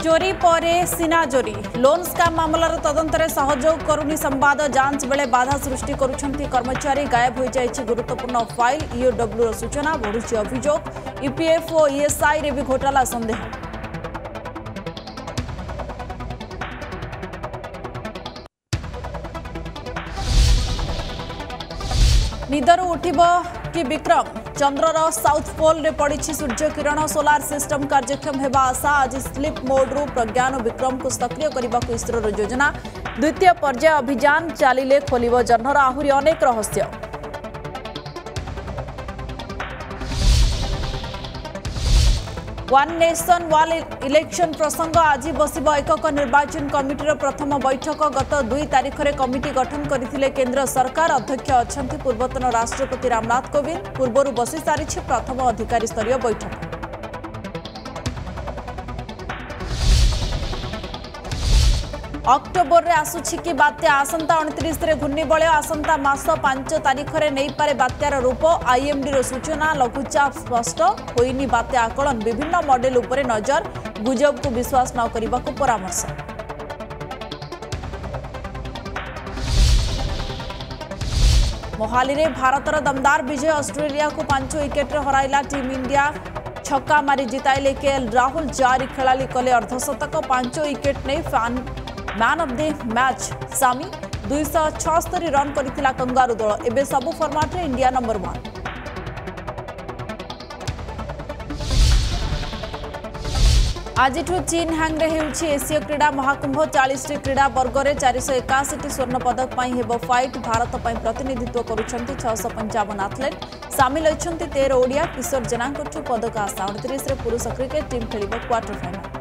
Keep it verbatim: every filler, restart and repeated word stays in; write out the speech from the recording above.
चोरी परे सीना चोरी लोन स्काम मामलार तदंतरे सहयोग करुनी संवाद जांच बेले बाधा सृष्टि करुछंती कर्मचारी गायब हो जाइछि गुरुत्वपूर्ण फाइल ईओडब्ल्यू सूचना बढ़ुछि अभियोग ईपीएफओ ईएसआई रे भी घोटाला संदेह निदर उठिब कि विक्रम चंद्रर साउथ पोल रे पड़ी सूर्य किरण सोलार सिस्टम कार्यक्षम हेबा आशा आज स्लीप मोड रु प्रज्ञान विक्रम को सक्रिय करने को इसरोर योजना द्वितीय पर्याय अभियान चलिले खोलिब जह्नर आहुरी अनेक रहस्य वन नेशन वन इलेक्शन प्रसंग आज बसिब एकक निर्वाचन कमिटीर प्रथम बैठक गत दुई तारिख में कमिटी गठन करथिले केंद्र सरकार अध्यक्ष अछंती पूर्वतन राष्ट्रपति रामनाथ कोविंद पूर्वरु बसी सारिछि प्रथम अधिकारी स्तरीय बैठक अक्टोबर रे आसुछि कि बात्या आसंता उनतीस रे घूर्णिबलय आसंता मास पांच तारिख रे नहीं पारे बात्यार रूप आईएमडी रो सूचना लघुचाप स्पष्ट होइनी बात्या आकलन विभिन्न मॉडल उपरे नजर गुजब को विश्वास न करबा को परामर्श मोहाली रे भारतर दमदार विजय ऑस्ट्रेलिया को पांच विकेट रे हराइला टीम इंडिया छक्का मारी जिताइले केएल राहुल चारि खेलाली कले अर्धशतक पांच विकेट नहीं फैन मैन ऑफ द मैच सामी दुईश छस्तरी रन करथिला कंगारू दल एबे सबु फॉर्मेट रे इंडिया नंबर वन आज चीन हांग रे हेउछि एशिया क्रीडा महाकुंभ चालीस टी क्रीडा वर्ग रे चार सौ इक्यासी टी स्वर्ण पदक पाई हेबो फाइट भारत पाई प्रतिनिधित्व करुछंती छह सौ पचपन एथलेट सामिल होइछंती तेरह ओडिया किशोर जेना पदक आशा उनतीस रे पुरुष क्रिकेट टीम खेलिबो क्वार्टर फाइनल।